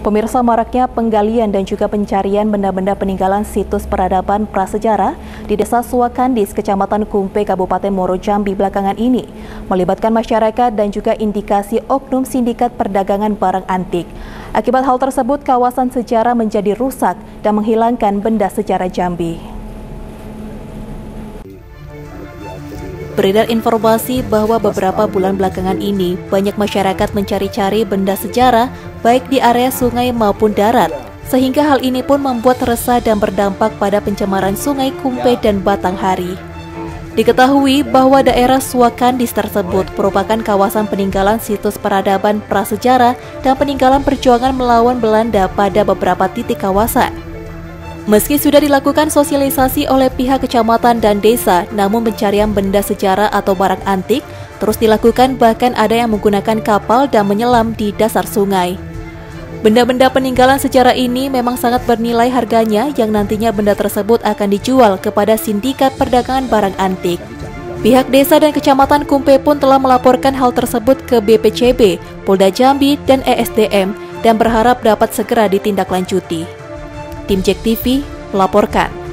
Pemirsa, maraknya penggalian dan juga pencarian benda-benda peninggalan situs peradaban prasejarah di Desa Suakandis, Kecamatan Kumpe, Kabupaten Muaro Jambi belakangan ini melibatkan masyarakat dan juga indikasi oknum sindikat perdagangan barang antik. Akibat hal tersebut, kawasan sejarah menjadi rusak dan menghilangkan benda sejarah Jambi. Beredar informasi bahwa beberapa bulan belakangan ini banyak masyarakat mencari-cari benda sejarah baik di area sungai maupun darat, sehingga hal ini pun membuat resah dan berdampak pada pencemaran sungai Kumpe dan Batanghari. Diketahui bahwa daerah Suakandis tersebut merupakan kawasan peninggalan situs peradaban prasejarah dan peninggalan perjuangan melawan Belanda pada beberapa titik kawasan. Meski sudah dilakukan sosialisasi oleh pihak kecamatan dan desa, namun pencarian benda sejarah atau barang antik terus dilakukan, bahkan ada yang menggunakan kapal dan menyelam di dasar sungai. Benda-benda peninggalan sejarah ini memang sangat bernilai harganya, yang nantinya benda tersebut akan dijual kepada sindikat perdagangan barang antik. Pihak desa dan kecamatan Kumpe pun telah melaporkan hal tersebut ke BPCB, Polda Jambi, dan ESDM dan berharap dapat segera ditindaklanjuti. Tim JEK TV melaporkan.